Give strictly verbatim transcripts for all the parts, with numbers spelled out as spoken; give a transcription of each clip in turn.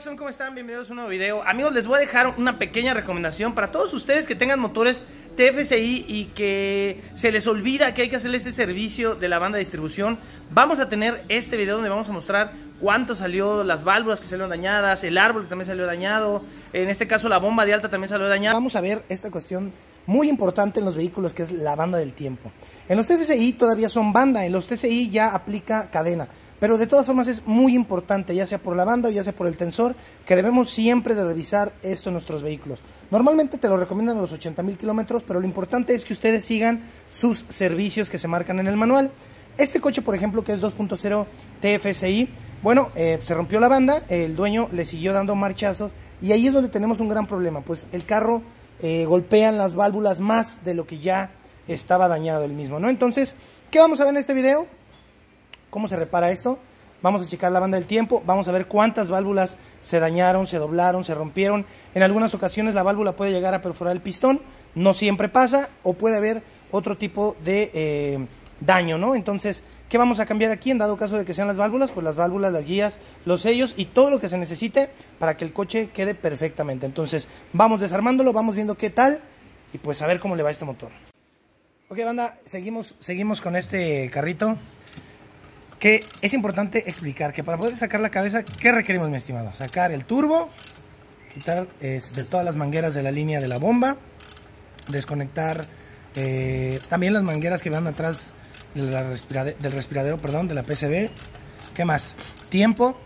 son? ¿Cómo están? Bienvenidos a un nuevo video. Amigos, les voy a dejar una pequeña recomendación para todos ustedes que tengan motores T F S I y que se les olvida que hay que hacerle este servicio de la banda de distribución. Vamos a tener este video donde vamos a mostrar cuánto salió, las válvulas que salieron dañadas, el árbol que también salió dañado, en este caso la bomba de alta también salió dañada. Vamos a ver esta cuestión muy importante en los vehículos, que es la banda del tiempo. En los T F S I todavía son banda, en los T S I ya aplica cadena. Pero de todas formas es muy importante, ya sea por la banda o ya sea por el tensor, que debemos siempre de revisar esto en nuestros vehículos. Normalmente te lo recomiendan a los ochenta mil kilómetros, pero lo importante es que ustedes sigan sus servicios que se marcan en el manual. Este coche, por ejemplo, que es dos punto cero T F S I, bueno, eh, se rompió la banda, el dueño le siguió dando marchazos y ahí es donde tenemos un gran problema, pues el carro eh, golpean las válvulas más de lo que ya estaba dañado el mismo, ¿no? Entonces, ¿qué vamos a ver en este video? ¿Cómo se repara esto? Vamos a checar la banda del tiempo, vamos a ver cuántas válvulas se dañaron, se doblaron, se rompieron. En algunas ocasiones la válvula puede llegar a perforar el pistón, no siempre pasa, o puede haber otro tipo de eh, daño, ¿no? Entonces, ¿qué vamos a cambiar aquí? En dado caso de que sean las válvulas, pues las válvulas, las guías, los sellos y todo lo que se necesite para que el coche quede perfectamente. Entonces, vamos desarmándolo, vamos viendo qué tal y pues a ver cómo le va a este motor. Ok, banda, seguimos, seguimos con este carrito. Que es importante explicar que para poder sacar la cabeza, ¿qué requerimos, mi estimado? Sacar el turbo, quitar este, todas las mangueras de la línea de la bomba, desconectar eh, también las mangueras que van atrás de la respirade del respiradero, perdón, de la P C B. ¿Qué más? Tiempo.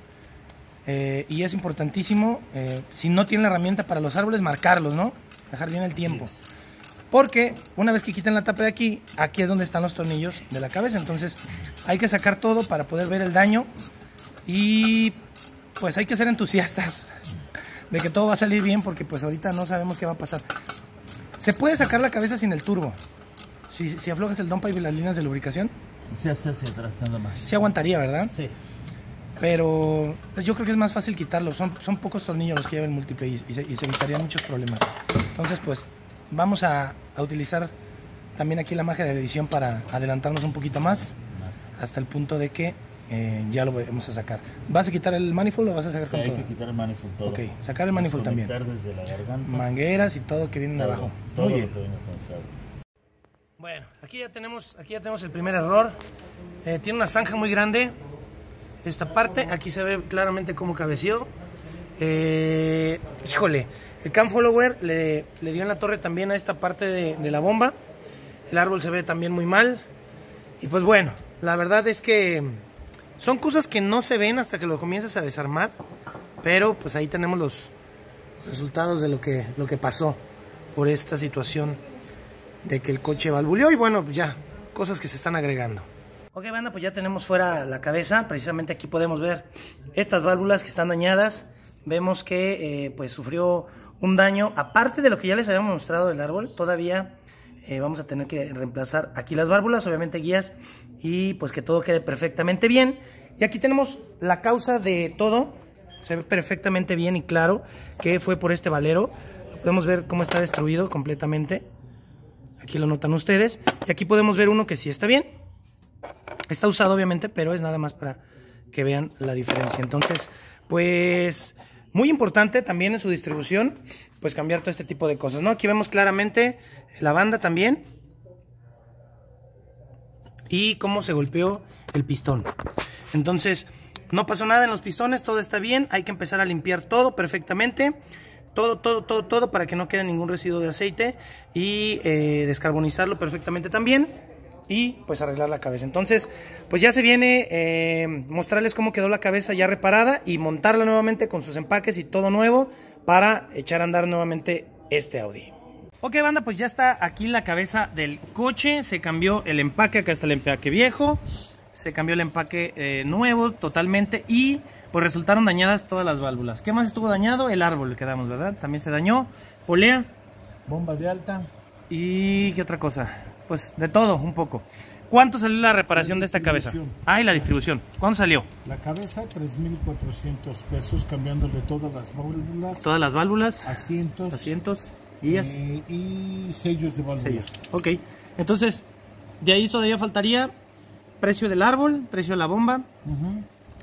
Eh, y es importantísimo, eh, si no tienen la herramienta para los árboles, marcarlos, ¿no? Dejar bien el tiempo. Sí. Porque una vez que quiten la tapa de aquí, aquí es donde están los tornillos de la cabeza. Entonces hay que sacar todo para poder ver el daño. Y pues hay que ser entusiastas de que todo va a salir bien, porque pues ahorita no sabemos qué va a pasar. Se puede sacar la cabeza sin el turbo. Si, si aflojas el downpipe y las líneas de lubricación, se hace hacia atrás nada más. Sí aguantaría, ¿verdad? Sí. Pero pues, yo creo que es más fácil quitarlo. Son, son pocos tornillos los que llevan múltiple y, y, se, y se evitarían muchos problemas. Entonces pues vamos a, a utilizar también aquí la magia de la edición para adelantarnos un poquito más hasta el punto de que eh, ya lo vamos a sacar. ¿Vas a quitar el manifold o vas a sacar sí, con hay todo? Hay que quitar el manifold todo. Ok, sacar el manifold también. Desde la garganta. Mangueras y todo que vienen todo, abajo. Todo Muy bien. Bueno, aquí ya tenemos, aquí ya tenemos el primer error. Eh, tiene una zanja muy grande esta parte. Aquí se ve claramente cómo cabeció. Eh, híjole. El cam follower le, le dio en la torre también a esta parte de, de la bomba. El árbol se ve también muy mal. Y pues bueno, la verdad es que son cosas que no se ven hasta que lo comienzas a desarmar. Pero pues ahí tenemos los resultados de lo que, lo que pasó por esta situación de que el coche valvuleó. Y bueno, pues ya, cosas que se están agregando. Ok, banda, pues ya tenemos fuera la cabeza. Precisamente aquí podemos ver estas válvulas que están dañadas. Vemos que eh, pues sufrió un daño, aparte de lo que ya les habíamos mostrado del árbol. Todavía eh, vamos a tener que reemplazar aquí las válvulas, obviamente guías, y pues que todo quede perfectamente bien. Y aquí tenemos la causa de todo. Se ve perfectamente bien y claro que fue por este valero. Podemos ver cómo está destruido completamente. Aquí lo notan ustedes. Y aquí podemos ver uno que sí está bien. Está usado obviamente, pero es nada más para que vean la diferencia. Entonces, pues muy importante también en su distribución, pues cambiar todo este tipo de cosas, ¿no? Aquí vemos claramente la banda también y cómo se golpeó el pistón. Entonces, no pasó nada en los pistones, todo está bien. Hay que empezar a limpiar todo perfectamente, todo, todo, todo, todo, para que no quede ningún residuo de aceite y eh, descarbonizarlo perfectamente también. Y pues arreglar la cabeza. Entonces pues ya se viene eh, mostrarles cómo quedó la cabeza ya reparada y montarla nuevamente con sus empaques y todo nuevo para echar a andar nuevamente este Audi. Ok, banda, pues ya está aquí la cabeza del coche. Se cambió el empaque, acá está el empaque viejo, se cambió el empaque eh, nuevo totalmente y pues resultaron dañadas todas las válvulas. ¿Qué más estuvo dañado? El árbol, quedamos, ¿verdad? También se dañó. Polea, bomba de alta. ¿Y qué otra cosa? Pues de todo, un poco. ¿Cuánto salió la reparación de esta cabeza? Ah, y la distribución. ¿Cuánto salió? La cabeza, tres mil cuatrocientos pesos, cambiándole todas las válvulas. Todas las válvulas. Asientos. Asientos. Guías. Eh, y sellos de válvulas. Sellos. Ok. Entonces, de ahí todavía faltaría precio del árbol, precio de la bomba. Uh-huh.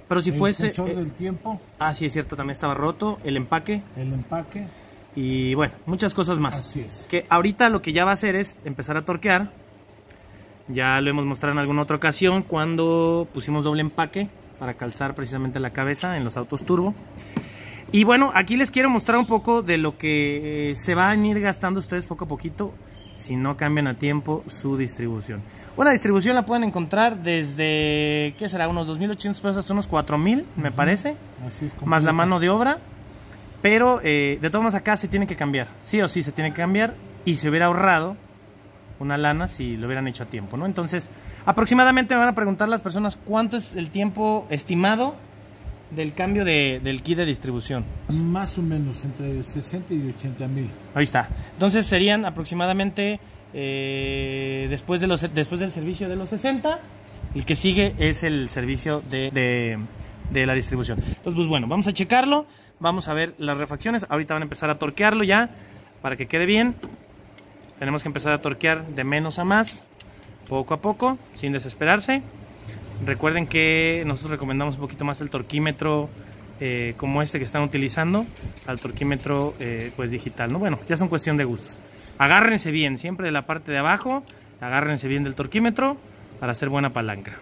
Pero si el fuese... sensor eh, del tiempo, ah, sí, es cierto, también estaba roto, el empaque el empaque, y bueno, muchas cosas más. así es. Que ahorita lo que ya va a hacer es empezar a torquear. Ya lo hemos mostrado en alguna otra ocasión cuando pusimos doble empaque para calzar precisamente la cabeza en los autos turbo. Y bueno, aquí les quiero mostrar un poco de lo que se van a ir gastando ustedes poco a poquito si no cambian a tiempo su distribución. Una distribución la pueden encontrar desde, ¿qué será? Unos dos mil ochocientos pesos hasta unos cuatro mil, me uh-huh. parece. Así es, más la mano de obra. Pero eh, de todas maneras acá se tiene que cambiar. Sí o sí se tiene que cambiar y se hubiera ahorrado una lana si lo hubieran hecho a tiempo, ¿no? Entonces, aproximadamente me van a preguntar las personas cuánto es el tiempo estimado del cambio de, del kit de distribución. Más o menos entre sesenta y ochenta mil. Ahí está. Entonces serían aproximadamente eh, después, de los, después del servicio de los sesenta, el que sigue es el servicio de, de, de la distribución. Entonces, pues bueno, vamos a checarlo, vamos a ver las refacciones. Ahorita van a empezar a torquearlo ya para que quede bien. Tenemos que empezar a torquear de menos a más, poco a poco, sin desesperarse. Recuerden que nosotros recomendamos un poquito más el torquímetro eh, como este que están utilizando al torquímetro eh, pues digital, ¿no? Bueno, ya son cuestión de gustos. Agárrense bien, siempre de la parte de abajo, agárrense bien del torquímetro para hacer buena palanca.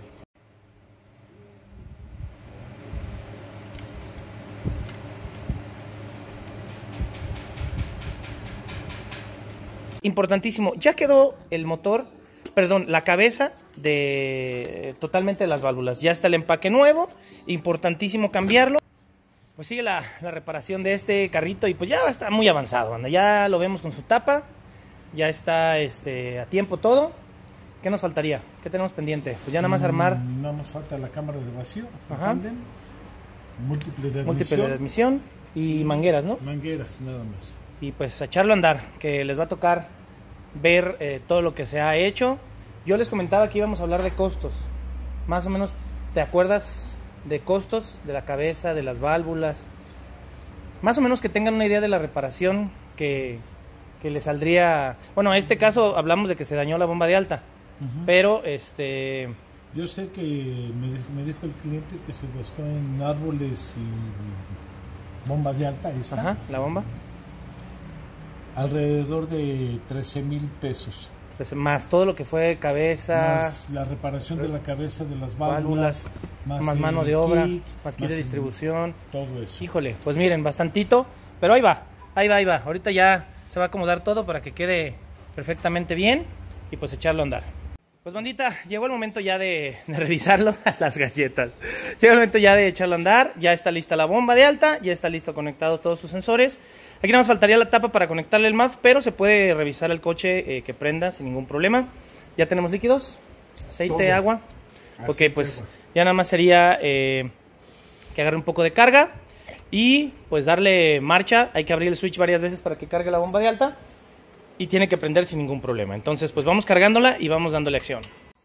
Importantísimo, ya quedó el motor, perdón, la cabeza de totalmente de las válvulas. Ya está el empaque nuevo, importantísimo cambiarlo. Pues sigue la, la reparación de este carrito y pues ya está muy avanzado, banda. Ya lo vemos con su tapa, ya está este, a tiempo todo. ¿Qué nos faltaría? ¿Qué tenemos pendiente? Pues ya nada más armar. Mm, no nos falta la cámara de vacío, tándem, múltiple de admisión, múltiple de admisión y mangueras, ¿no? Mangueras, nada más. Y pues a echarlo a andar, que les va a tocar ver eh, todo lo que se ha hecho. Yo les comentaba que íbamos a hablar de costos. Más o menos, ¿te acuerdas de costos de la cabeza, de las válvulas? Más o menos que tengan una idea de la reparación que, que le saldría. Bueno, en este caso hablamos de que se dañó la bomba de alta, uh-huh. pero este... Yo sé que me dijo, me dijo el cliente que se gastó en árboles y bomba de alta. Ahí está. Ajá, la bomba. Alrededor de trece mil pesos. Pues más todo lo que fue cabeza, más la reparación de la cabeza de las válvulas, válvulas más, más mano de obra, kit, más kit más de distribución, todo eso. Híjole, pues miren, bastantito, pero ahí va, ahí va, ahí va. Ahorita ya se va a acomodar todo para que quede perfectamente bien y pues echarlo a andar. Pues bandita, llegó el momento ya de, de revisarlo, las galletas. Llegó el momento ya de echarlo a andar, ya está lista la bomba de alta, ya está listo conectado todos sus sensores. Aquí nada más faltaría la tapa para conectarle el M A F, pero se puede revisar el coche eh, que prenda sin ningún problema. Ya tenemos líquidos, aceite, todo. agua. Aceite, ok, pues agua. Ya nada más sería eh, que agarre un poco de carga y pues darle marcha. Hay que abrir el switch varias veces para que cargue la bomba de alta y tiene que prender sin ningún problema. Entonces pues vamos cargándola y vamos dándole acción.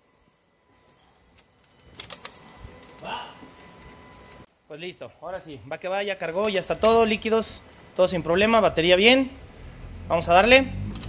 Pues listo, ahora sí, va que va, ya cargó, ya está todo, líquidos. Todo sin problema, batería bien. Vamos a darle.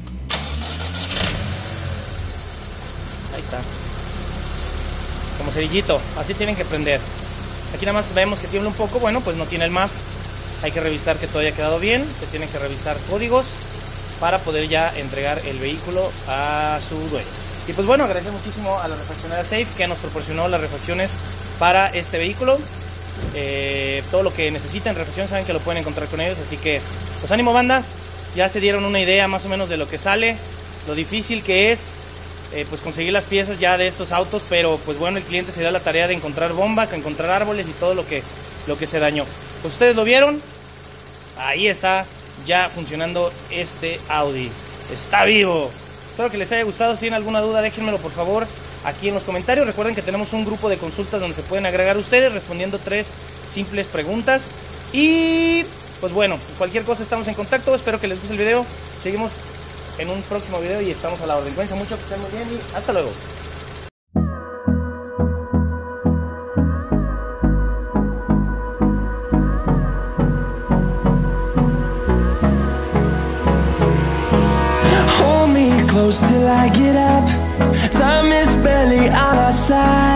Ahí está. Como cerillito, así tienen que prender. Aquí nada más vemos que tiembla un poco, bueno, pues no tiene el M A F. Hay que revisar que todo haya quedado bien. Se tienen que revisar códigos para poder ya entregar el vehículo a su dueño. Y pues bueno, agradecemos muchísimo a la refaccionaria Safe que nos proporcionó las refacciones para este vehículo. Eh, todo lo que necesiten refacción saben que lo pueden encontrar con ellos, así que pues ánimo banda, ya se dieron una idea más o menos de lo que sale, lo difícil que es eh, pues conseguir las piezas ya de estos autos, pero pues bueno, el cliente se da la tarea de encontrar bomba, de encontrar árboles y todo lo que, lo que se dañó. Pues ustedes lo vieron, ahí está ya funcionando este Audi, está vivo. Espero que les haya gustado. Si tienen alguna duda déjenmelo por favor aquí en los comentarios. Recuerden que tenemos un grupo de consultas donde se pueden agregar ustedes respondiendo tres simples preguntas. Y pues bueno, cualquier cosa estamos en contacto. Espero que les guste el video. Seguimos en un próximo video y estamos a la orden. Cuídense mucho, que estén muy bien y hasta luego. Hold me close till I get up. Time is barely on our side.